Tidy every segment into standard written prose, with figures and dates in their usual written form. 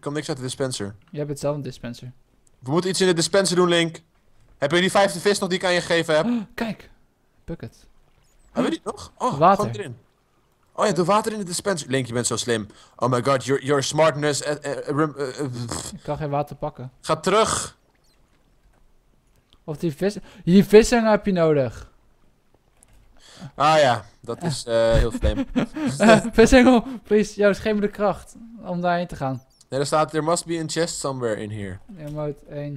komt niks uit de dispenser. Je hebt het zelf een dispenser. We moeten iets in de dispenser doen, Link. Heb je die 5e vis nog die ik aan je gegeven heb? Kijk, bucket. Hebben we die nog? Oh, Water. gewoon erin. Oh ja, doe water in de dispenser. Link, je bent zo slim. Oh my god, your smartness. Ik kan geen water pakken. Ga terug. Of die vishanger heb je nodig. Ah ja, dat is heel slim. Vishengel, please, Joost, geef me de kracht om daarheen te gaan. Nee, er staat, there must be a chest somewhere in here. Emote 1.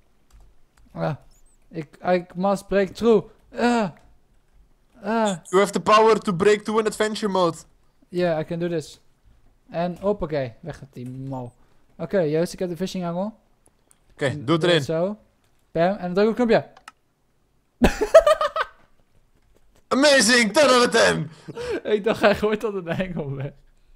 I must break through. You have the power to break to an adventure mode. Yeah, I can do this. En hoppakee, weg met die mal. Oké, Joost, ik heb de fishingangel. Oké, doe het erin. Zo. Bam, en dan druk op het knopje. Amazing, 10 out of 10. Ik dacht, hij gooit dat een engel weg.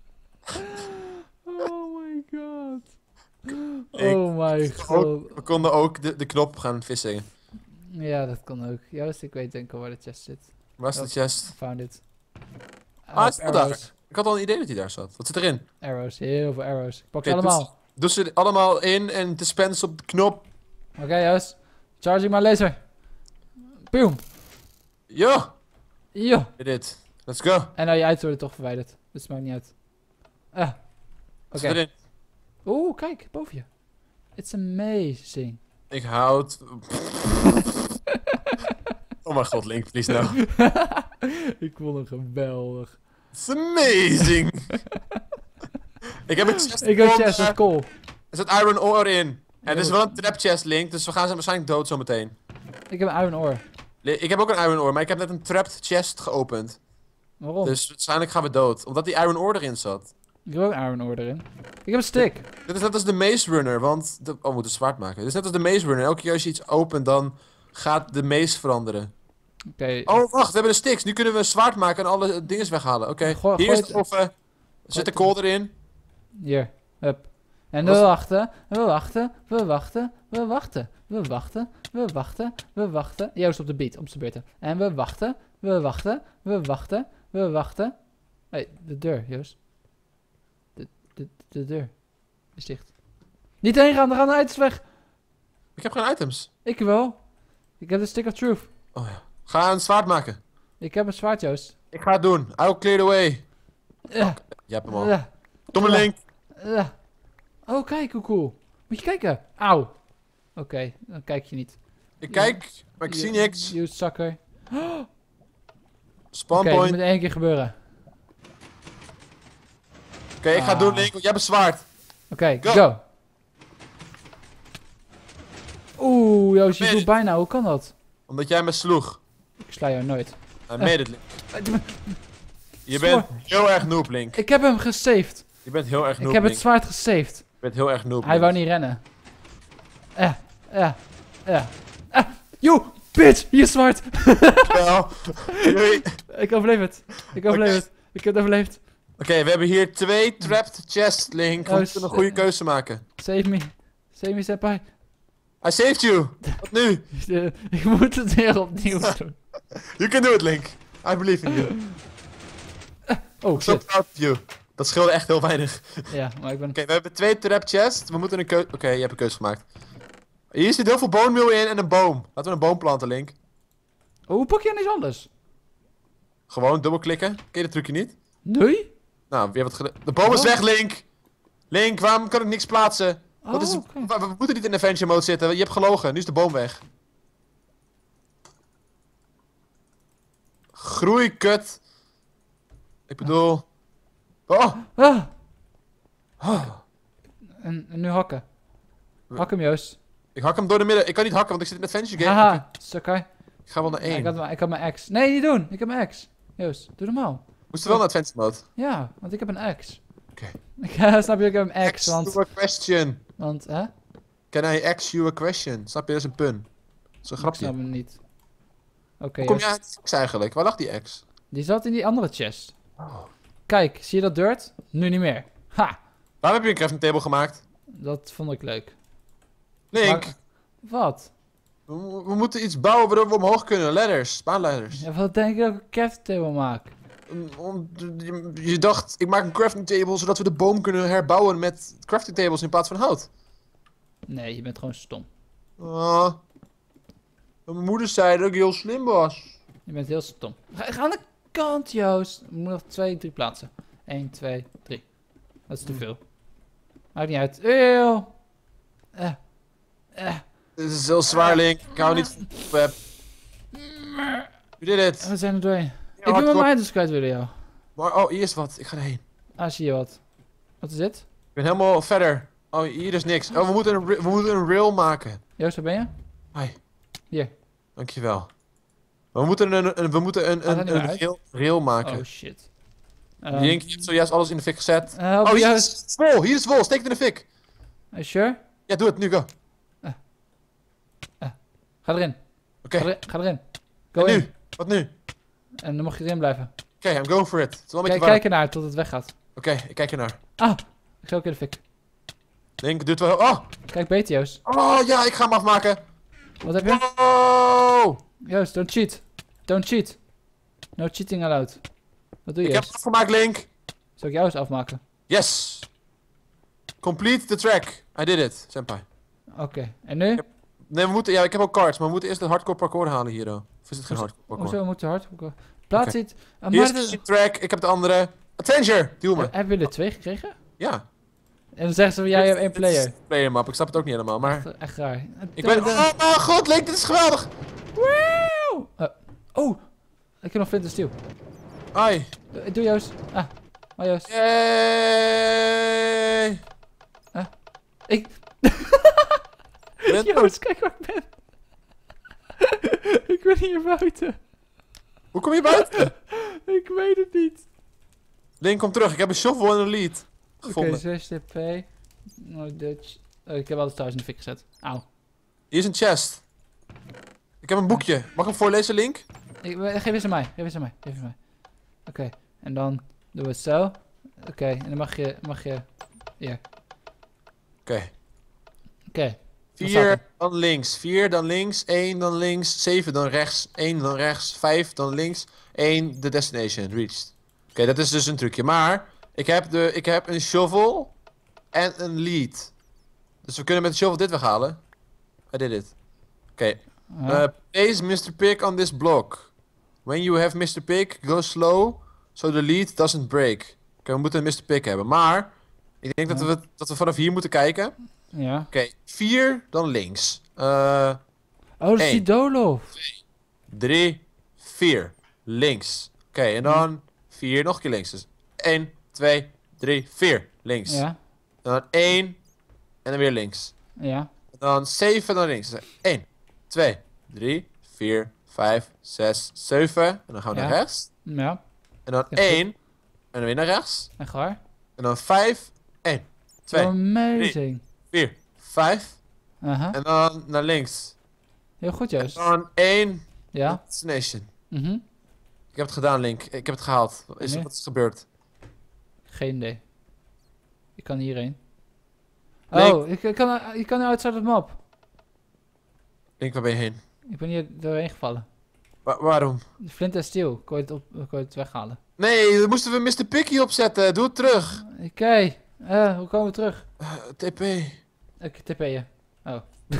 Oh my god. Oh my god. We konden ook de knop gaan vissen. Ja, dat kan ook. Joost, ik weet denk ik al waar de chest zit. Waar is de chest? Found it. Ah, het staat daar. Arrows. Ik had al een idee dat hij daar zat. Wat zit erin? Arrows, heel veel arrows. Ik pak Oké, ze allemaal. Doe ze allemaal in en dispense op de knop. Oké, Joost. Charging my laser. Boom. Ja, Yo. did it. Let's go. En nou, je items worden toch verwijderd. Dus het maakt niet uit. Oké. Wat zit erin? Oeh, kijk, boven je. It's amazing. Ik houd... Oh mijn god, Link, please no. Ik vond hem geweldig. It's amazing. Ik heb een chest. Ik heb chest, dat is cool. Er zit iron ore in. En er is wel een trap chest, Link, dus we gaan ze waarschijnlijk dood zometeen. Ik heb een iron ore. Ik heb ook een iron ore, maar ik heb net een trapped chest geopend. Waarom? Dus waarschijnlijk gaan we dood. Omdat die iron ore erin zat. Ik heb ook een iron ore erin. Ik heb een stick. Dit is net als de Maze Runner, want... Oh, we moeten zwaard maken. Dit is net als de Maze Runner. Elke keer als je iets opent, dan gaat de maze veranderen. Oké. Oh, wacht, we hebben de sticks. Nu kunnen we een zwaard maken en alle dingen weghalen. Oké, Gooi hier is het- het of... Er zit de kool erin. Hier. Hup. En we Was- wachten. We wachten. We wachten. We wachten. We wachten. We wachten. We wachten. Joost op de beat. Om zijn beurten. En we wachten. We wachten. We wachten. We wachten. Hé, de deur, Joost. De deur is dicht. Niet heen gaan, dan gaan de items weg. Ik heb geen items. Ik wel. Ik heb de stick of truth. Oh ja. Ga een zwaard maken. Ik heb een zwaard, Joost. Ik ga het doen. I will clear the way. Ja. Je hebt hem al. Ja. Domme Link. Ja. Oh, kijk hoe cool. Moet je kijken. Auw. Oké, dan kijk je niet. Ik kijk, maar ik zie niks. You sucker. Spawn Oké, dat point. moet één keer gebeuren. Oké, ik ga het doen, Link, want jij hebt een zwaard. Oké, Go. go. Oeh, Joost, je Made doet it. bijna. Hoe kan dat? Omdat jij me sloeg. Ik sla jou nooit. I made it, Link. Je Zwaar. bent heel erg noob, Link. Ik heb hem gesaved. Je bent heel erg noob, Ik heb het Link. zwaard gesaved. Je bent heel erg noob, Hij Link. wou niet rennen. You, bitch, hier is zwaard. Wel. Doei. Ik overleef het. Ik overleef Oké. het. Ik heb het overleefd. Oké, we hebben hier 2 trapped chests, Link. We Oh, moeten een goede keuze maken. Save me. Save me, senpai. I saved you. Wat nu? Ik moet het weer opnieuw doen. You can do it, Link. I believe in you. Oh, I'm so shit. proud of you. Dat scheelde echt heel weinig. Ja, maar ik ben... Oké, we hebben 2 trap chests. We moeten een keuze... Oké, je hebt een keuze gemaakt. Hier zit heel veel bone meal in en een boom. Laten we een boom planten, Link. Oh, hoe pak je aan iets anders? Gewoon dubbelklikken. Ken je dat trucje niet? Nee? Nou, wie hebt het gedaan? De boom is Oh. weg, Link! Link, waarom kan ik niks plaatsen? Wat is... oké. we moeten niet in adventure mode zitten. Je hebt gelogen. Nu is de boom weg. Groei, kut. Ik bedoel... Oh! Ah, Oh. en nu hakken. Hak hem, Joost. Ik hak hem door de midden. Ik kan niet hakken, want ik zit in een adventure game. Haha, sucker. Ik ga wel naar 1. Ik had mijn ex. Nee, niet doen. Ik heb mijn ex. Joost, doe normaal. Moest wel naar adventure mode. Ja, want ik heb een ex. Oké. Snap je, ik heb een ex, Ask want... you a question. Want, hè? Can I ask you a question? Snap je, dat is een pun. Dat is een Ik grapje. snap hem niet. Oké, Hoe kom je Joost. uit die ex eigenlijk? Waar lag die ex? Die zat in die andere chest. Oh. Kijk, zie je dat dirt? Nu niet meer. Ha! Waarom heb je een crafting table gemaakt? Dat vond ik leuk. Link, Maar- Wat? we moeten iets bouwen waardoor we omhoog kunnen. Ladders, baanladders. Ja, wat denk je dat ik een craft table maak? Je dacht, ik maak een crafting table zodat we de boom kunnen herbouwen met crafting tables in plaats van hout. Nee, je bent gewoon stom. Ah. Mijn moeder zei dat ik heel slim was. Je bent heel stom. Ga aan de kant, Joost. We moeten nog 2, 3 plaatsen. 1, 2, 3. Dat is te veel. Maakt niet uit. Eeuw. Dit is heel zwaar, Link. Ik hou niet van web. You did it. We zijn er doorheen. Ja, Ik wil met hardcore. mijn items kwijt willen, jou. Maar, oh, hier is wat. Ik ga erheen. Ah, zie je wat. Wat is dit? Ik ben helemaal verder. Oh, hier is niks. Oh, we moeten een rail maken. Joost, waar ben je? Hi. Hier. Dankjewel. We moeten een rail maken. Oh, shit. Link, je hebt zojuist alles in de fik gezet. help Oh, hier Joost. is het vol. Hier is het vol. Steek het in de fik. Are you sure? Ja, doe het. Nu, go. Ga erin. Oké. Ga erin. Go En in. nu? Wat nu? En dan mag je erin blijven. Oké, I'm going for it. Het is wel een beetje Kijk warm. ernaar tot het weggaat. Oké, ik kijk ernaar. Ah, ik ga ook in de fik. Link, doet wel. Oh! Kijk beter, Joost. Oh, ja, ik ga hem afmaken. Wat heb je? Oh! Joost, don't cheat. Don't cheat. No cheating allowed. Wat doe je, Ik heb Joost? het afgemaakt, Link. Zal ik jou eens afmaken? Yes! Complete the track. I did it, senpai. Oké. En nu? Nee, we moeten, ja, ik heb ook cards, maar we moeten eerst het hardcore parcours halen hier, though. Of is het geen hardcore parcours? Hoezo moet je hard? Plaats Oké. iets. Hier is de track, ik heb de andere. Adventure, duw me. Hebben we er 2 gekregen? Ja. En dan zeggen ze van jij hebt 1 Dit is player. Player map, ik snap het ook niet helemaal, maar... Echt raar. Ik ben... Oh, god, Link, dit is geweldig! Oh! Ik heb nog flint en steel. Ai. Doe Joost. Ah. Oh Joost. Yay! Ik... Ben- Joost, kijk waar ik ben. Ik ben hier buiten. Hoe kom je buiten? Ik weet het niet. Link, kom terug, ik heb een shovel en een lead Oké, gevonden. 6 TP. No Dutch. Oh, ik heb alles thuis in de fik gezet. Auw. Hier is een chest. Ik heb een boekje. Mag ik hem voorlezen, Link? Geef eens aan mij. Geef eens aan mij. Geef eens aan mij. Oké. En dan doen we het zo. Oké. En dan mag je... Hier. Oké. Oké. Wat staat 4 er? dan links, 4 dan links, 1 dan links, 7 dan rechts, 1 dan rechts, 5 dan links, 1 de destination reached. Oké, dat is dus een trucje. Maar ik heb een shovel en een lead. Dus we kunnen met de shovel dit weghalen. I did it. Oké. Place Mr. Pig on this block. When you have Mr. Pig, go slow, so the lead doesn't break. Oké, we moeten een Mr. Pig hebben. Maar ik denk dat we vanaf hier moeten kijken. Ja. Oké, 4 dan links. Oh, dat is die één. Dolo. 3, 4. Links. Oké, en dan 4 nog een keer links. Dus 1, 2, 3, 4. Links. Ja. En dan 1 en dan weer links. Ja. En dan 7 dan links. Dus 1, 2, 3, 4, 5, 6, 7. En dan gaan we Ja. naar rechts. Ja. En dan Ja, 1. En dan weer naar rechts. Echt waar? En dan 5, 1, 2, Amazing. 4, 5. Aha. En dan naar links. Heel goed, En Joost. dan 1. Ja. Destination. Mhm. Ik heb het gedaan, Link. Ik heb het gehaald. Wat is Wanneer? er gebeurd? Geen idee. Ik kan hierheen. Link. Oh, je kan outside the map. Link, waar ben je heen? Ik ben hier doorheen gevallen. Waarom? De flint en steel. Kon je het weghalen. Nee, dan moesten we Mr. Picky opzetten. Doe het terug. Oké. Hoe komen we terug? TP. Ik tp je. Oh.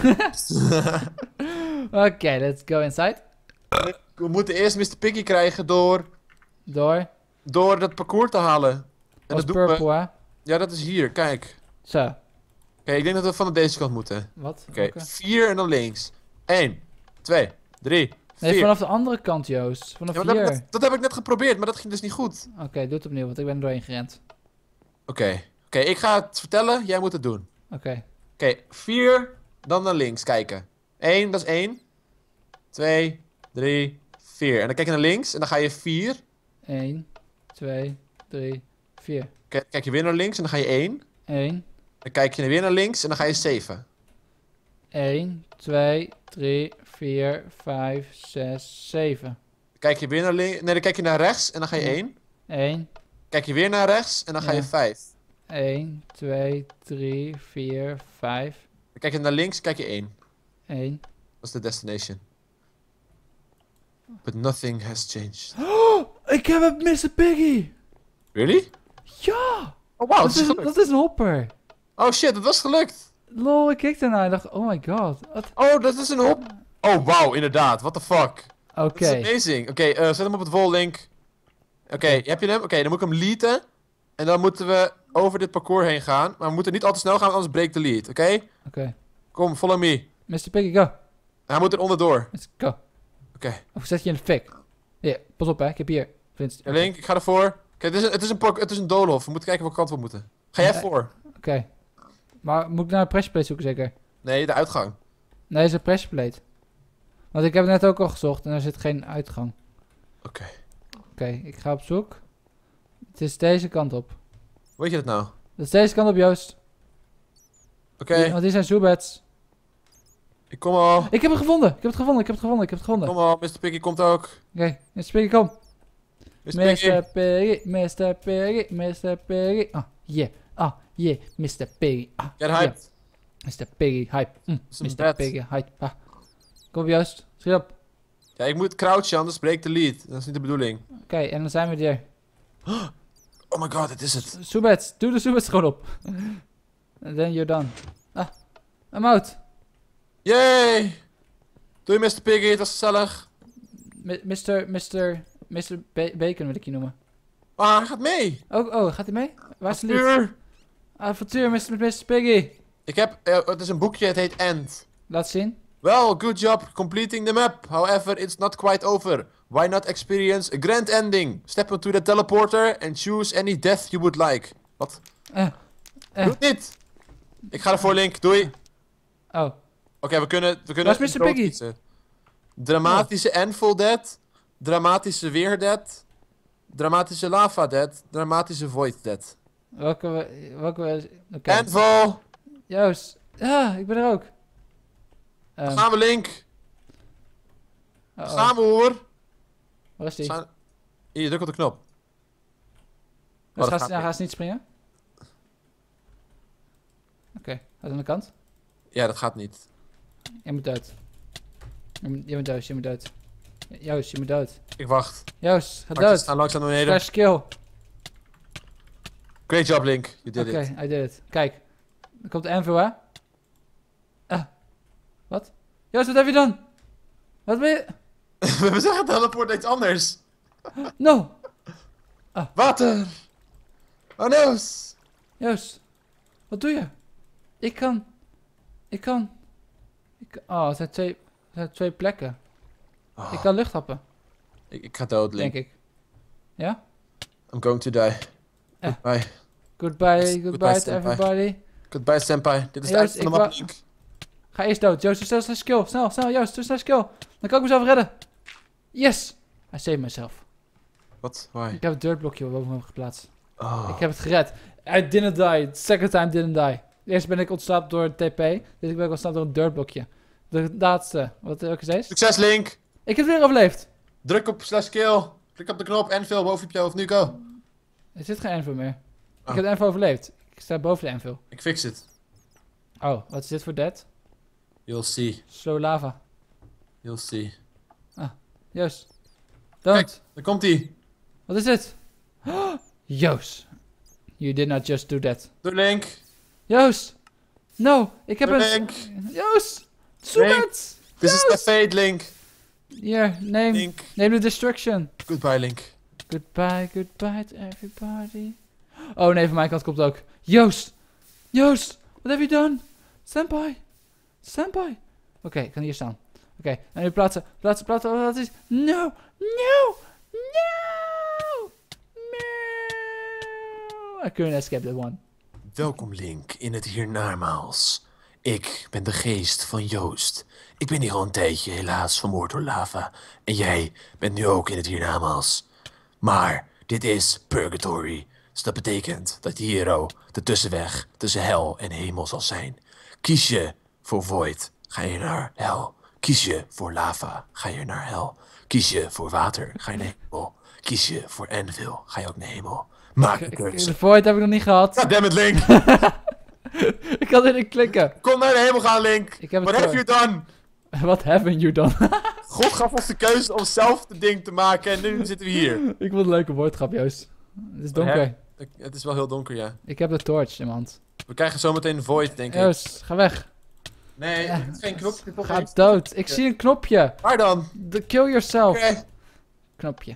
Oké, let's go inside. We moeten eerst Mr. Picky krijgen door dat parcours te halen. En Was dat doen we. purple, hè? Ja, dat is hier. Kijk. Zo. Oké, ik denk dat we van deze kant moeten. Wat? Oké, Welke? 4 en dan links. 1, 2, 3, 4. Nee, vanaf de andere kant, Joost. Vanaf Ja, maar hier. dat heb ik net geprobeerd, maar dat ging dus niet goed. Oké, doe het opnieuw, want ik ben er doorheen gerend. Oké, ik ga het vertellen. Jij moet het doen. Oké. Oké, 4, dan naar links kijken. 1, dat is 1. 2, 3, 4. En dan kijk je naar links en dan ga je 4. 1, 2, 3, 4. Kijk je weer naar links en dan ga je 1. 1, Dan kijk je weer naar links en dan ga je 7. 1, 2, 3, 4, 5, 6, 7. Dan kijk je weer naar links. Nee, dan kijk je naar rechts en dan ga je 1. 1, Kijk je weer naar rechts en dan ga je Ja. 5. 1, 2, 3, 4, 5, Dan kijk je naar links, kijk je 1. 1. Dat is de destination. But nothing has changed. Ik heb het, Mr. Piggy! Really? Ja! Oh, wow, het is dat gelukt. is een hopper. Oh shit, het was gelukt. Lol, ik keek daarna en dacht, oh my god. Wat? Oh, dat is een hop. Oh, wow, inderdaad. What the fuck. Oké. Dat is amazing. Oké, zet hem op het wall, Link. Oké, heb je hem? Oké, dan moet ik hem leaden. En dan moeten we over dit parcours heen gaan. Maar we moeten niet al te snel gaan, anders breekt de lead, oké? Oké. Kom, follow me. Mr. Piggy, go. Hij moet er onderdoor. Let's go. Oké. Of zet je in de fik. Ja, pas op hè, ik heb hier. Ja, Link, ik ga ervoor. Kijk, het is een doolhof. We moeten kijken welke kant we moeten. Ga jij voor? Oké. Maar moet ik naar een pressure plate zoeken zeker? Nee, de uitgang. Nee, is een pressure plate. Want ik heb het net ook al gezocht en er zit geen uitgang. Oké. Oké, ik ga op zoek. Het is deze kant op. Hoe weet je dat nou? Het is deze kant op, Joost. Oké, Want die zijn zoebeds. ik kom al. Ik heb het gevonden! Ik heb het gevonden, ik heb het gevonden, ik heb het gevonden. Kom al, Mr. Piggy komt ook. Oké, Mr. Piggy, kom. Mr. Piggy. Mr. Piggy, Mr. Piggy, Mr. Piggy. Ah, yeah, Mr. Piggy. Ah, Get yeah. hyped. Mr. Piggy, hype. is een Mr. bed. Piggy, hype. Ah. Kom Joost, schiet op. Ja, ik moet crouchen, anders breekt de lead. Dat is niet de bedoeling. Oké, en dan zijn we er. Oh my god, dit is het. Soebets, doe de soebets gewoon op. And then you're done. Ah, I'm out. Yay! Doei Mr. Piggy, het was gezellig. Mr. Bacon wil ik je noemen. Ah, hij gaat mee. Oh, gaat hij mee? Waar is de lied? Avontuur. Avontuur, Mr. Piggy. Ik heb, het is een boekje, het heet End. Laat zien. Well, good job completing the map. However, it's not quite over. Why not experience a grand ending? Step into the teleporter and choose any death you would like. Wat? Doe het niet. Ik ga ervoor, Link. Doei. Oh, Oké, we kunnen Waar is Mr. Piggy? kiezen. Dramatische Anvil Dead. Dramatische Weer Dead. Dramatische Lava Dead. Dramatische Void Dead. welke oké. Anvil! Joost. Ja, ik ben er ook. Daar gaan we, Link. Uh-oh. Daar gaan we, hoor. Waar is die? Hier, druk op de knop. Dus dat gaat gaat ze niet springen? Oké, gaat aan de kant. Ja, dat gaat niet. Je moet dood. Je moet dood, je moet dood. Joost, je moet dood. Ik wacht. Joost, ga Ze dood. staan langzaam naar beneden. Slash kill. Great job, Link. You did Oké, it. I did it. Kijk. Er komt de Anvil, hè? Wat? Joost, wat heb je dan? Wat ben je? We zeggen teleport iets anders. No! Water. Oh no. Joost, wat doe je? Ik kan... Oh, het zijn twee plekken. Oh, Ik kan lucht happen, ik ga dood, Link. denk ik. Ja? I'm going to die. Goodbye. Goodbye Goodbye, to senpai. everybody. Goodbye, senpai. Dit is Joost, het einde van de map, Link. Ga eerst dood. Joost, doe snel skill. Snel, Joost, doe snel skill. Dan kan ik mezelf redden. Yes! I saved myself. Wat? Why? Ik heb het dirtblokje boven me geplaatst. Oh. Ik heb het gered. I didn't die. Second time didn't die. Eerst ben ik ontsnapt door een TP. Dit ben ik ontsnapt door een dirtblokje. De laatste. Welke is deze? Succes, Link. Ik heb het weer overleefd. Druk op /kill. Klik op de knop Anvil boven op je hoofd. Nu go. Er zit geen Anvil meer. Ik Oh. heb de Anvil overleefd. Ik sta boven de Anvil. Ik fix het. Oh, wat is dit voor dead? You'll see. Slow lava. You'll see. Joost. Don't. Kijk, daar komt hij. Wat is dit? Joost. You did not just do that. Doei, Link. Joost. No, ik heb Doei, een... Link. Joost. Zoom Link. it. This is the fate, Link. Hier, neem Link. de destruction. Goodbye, Link. Goodbye to everybody. Oh nee, van mijn kant komt het ook. Joost. Joost. What have you done? Senpai. Oké, ik kan hier staan. Oké, en nu plaatsen. Wat is... No. I couldn't escape that one. Welkom, Link, in het hiernamaals. Ik ben de geest van Joost. Ik ben hier al een tijdje helaas vermoord door lava. En jij bent nu ook in het hiernamaals. Maar dit is Purgatory. Dus dat betekent dat de hero de tussenweg tussen hel en hemel zal zijn. Kies je voor Void, ga je naar hel. Kies je voor lava, ga je naar hel. Kies je voor water, ga je naar hemel. Kies je voor Anvil, ga je ook naar hemel. Maak een keuze. De void heb ik nog niet gehad. Goddammit, Link! Ik kan er niet klikken. Kom naar de hemel gaan, Link! Ik heb het What have door. you done? What haven't you done? God gaf ons de keuze om zelf het ding te maken en nu zitten we hier. Ik vond het een leuke woordgrap, Joost. Het is donker. Het is wel heel donker, ja. Ik heb de torch in mijn hand. We krijgen zometeen een void, denk ik. Joost, ga weg. Nee, Ja. het is geen knopje. Ga dood. Ik zie een knopje. Waar dan? Kill yourself. Oké. Knopje.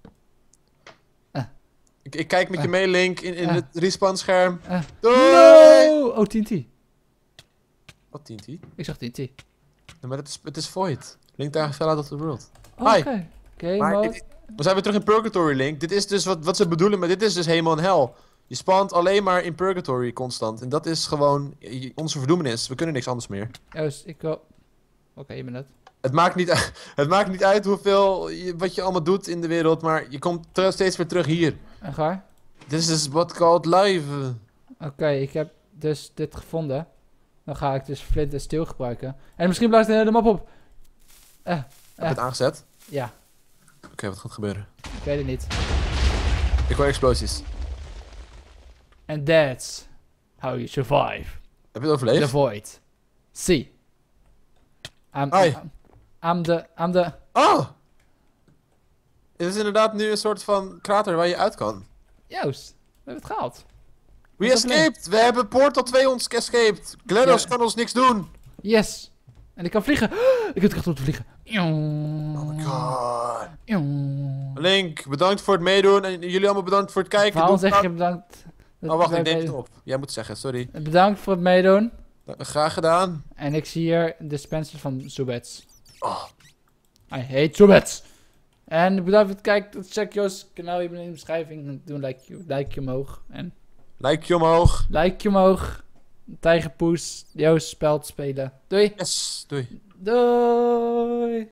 Ik kijk met je mee, Link, in het respawn scherm. Eh. Doei! No! Oh, TNT. Wat TNT? Ik zag TNT. Nee, maar het is void. Link daar fell out of the world. Oh, Hi. Oké. Oké, Maar mode. we zijn weer terug in Purgatory, Link. Dit is dus wat ze bedoelen, maar dit is dus hemel en hel. Je spant alleen maar in Purgatory constant. En dat is gewoon onze verdoemenis. We kunnen niks anders meer. Joost, ik wil... Oké, je bent het. Het maakt niet uit wat je allemaal doet in de wereld, maar je komt steeds weer terug hier. Echt waar? This is what called life. Oké, ik heb dus dit gevonden. Dan ga ik dus flint en steel gebruiken. En misschien blijft de map op. Heb je het aangezet? Ja, Oké, wat gaat gebeuren? ik weet het niet. Ik hoor explosies. And that's how you survive Heb je het overleefd? the void. See. Hi. I'm the... Oh! Het is inderdaad nu een soort van krater waar je uit kan. Joost, we hebben het gehaald. We Wat is het escaped! We hebben Portal 2 ons escaped! GLaDOS Ja. kan ons niks doen! Yes. En ik kan vliegen. Ik heb het echt om te vliegen. Oh my god. god. Link, bedankt voor het meedoen en jullie allemaal bedankt voor het kijken. Waarom Doe zeg het je bedankt? nou- Oh wacht, ik neem het op. Jij moet het zeggen, sorry. Bedankt voor het meedoen. Graag gedaan. En ik zie hier de dispenser van Zubets. Oh. I hate Zubets. En bedankt voor het kijken. Check Joost kanaal hier in de beschrijving. Doe een likeje omhoog. En Likeje omhoog. likeje omhoog. Tijgerpoes. Joost spelt spelen. Doei. Yes, doei. Doei.